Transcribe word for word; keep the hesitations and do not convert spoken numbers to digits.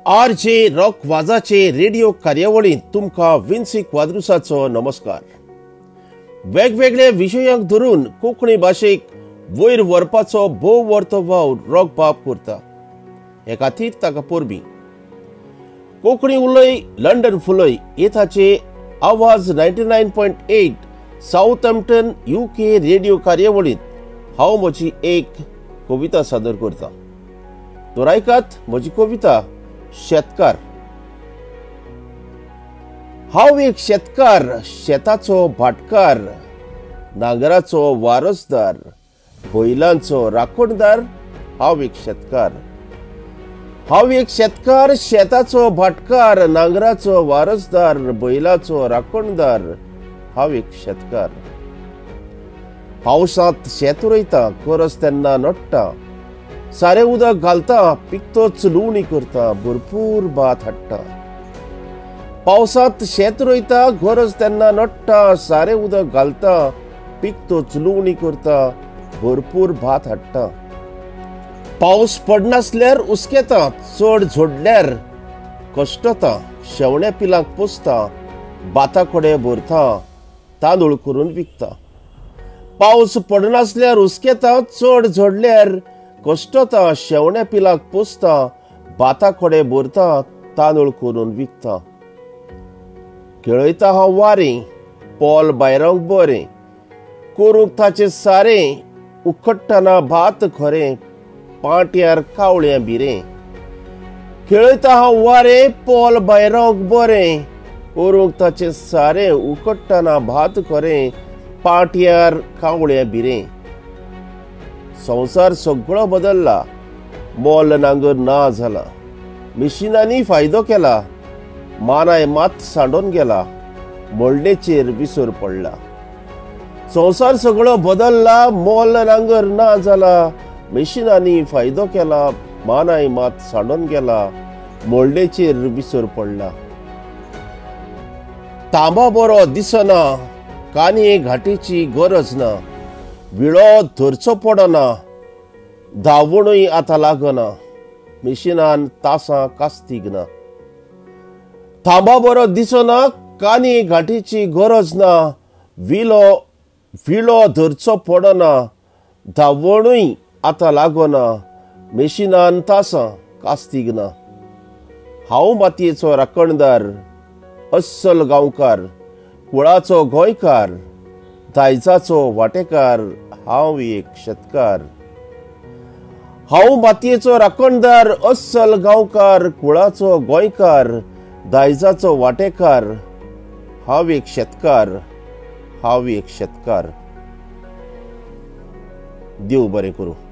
R J rock वाजाचे radio कार्यावळींत तुमकां विन्सी क्वाद्रुसाचो नमस्कार. वेगवेगळे विशयांक धरून कोंकणी भाशेक वयर व्हरपाचो भोव व्हरतो वाव रॉक बाब करता. हे खातीर ताका परबीं कोंकणी उलय लंडन फुलय हे ताचे आवाज ninety nine point eight Southampton UK radio कार्यावळींत हांव म्हजी एक कविता सादर करता. तर आयकात म्हजी कविता शेतकार. हांव एक शेतकार, शेताचो भाटकार, नांगराचो वारसदार, बैलांचो राखणदार. हांव एक शेतकार. हांव एक शेतकार, शेताचो भाटकार, नांगराचो वारसदार, बैलाचो राखणदार. हांव एक शेतकार. पावसांत शेत रोयता, गरज तेन्ना नडटा, सारें उदक घालता, पिकतोच लुवणी करता, भरपूर भात हाडटा. पावसांत शेत रोयता, गरज तेन्ना नडटा, सारें उदक घालता, पिकतोच लुवणी करता, भरपूर भात हाडटा. पावस पडनासल्यार उस्केता, चड झोडल्यार कश्टता, शेवण्या पिलांक पोसता, भाता कोडे भरता, तांदूळ करून विकता. पावस पडनासल्यार उस्केता, चड झोडल्यार कश्टता, शेवण्या पिलांक पोसता, भाता कोडे भरता, तांदूळ करून विकता. खेळयता हांव वारें, पोल बायरांक बरें, करूंक ताचें सारें, उखडटना भात खरें, पाट्यार कावळ्यां बिरें. खेळयता हांव वारें, पोल बायरांक बरें, करूंक ताचें सारें, उखडटना भात खरें, पाट्यार कावळ्यां बिरें. संवसार सगळो बदलला, मोल नांगर ना जाला, मिशिनांनी फायदो केला, मानाय मात सांडून गेला, मोडणेचेर विसर पडला. संवसार सगळो बदलला, मोल नांगर ना जाला, मिशिनांनी फायदो केला, मानाय मात सांडून गेला, मोडणेचेर विसर पडला. तांबा बरो दिसना, कांये घाटीची गरज ना, विळो धरचो पडना, धांवणूय आतां लागना, मिशिनान तासां कास्तीक ना. तांबा बरो दिसना, कांये घाटीची गरज ना, विलो विळो धरचो पडना, धांवणूय आतां लागना, मिशिनान तासां कास्तीक ना. हांव मातयेचो राखणदार, अस्सल गांवकार, कुळाचो गोंयकार, दायजाचो वांटेकार. हांव एक शेतकार. हांव मातयेचो राखणदार, अस्सल गांवकार, कुळाचो गोंयकार, दायजाचो वांटेकार. हांव एक शेतकार. हांव एक शेतकार. देव बरें करूं.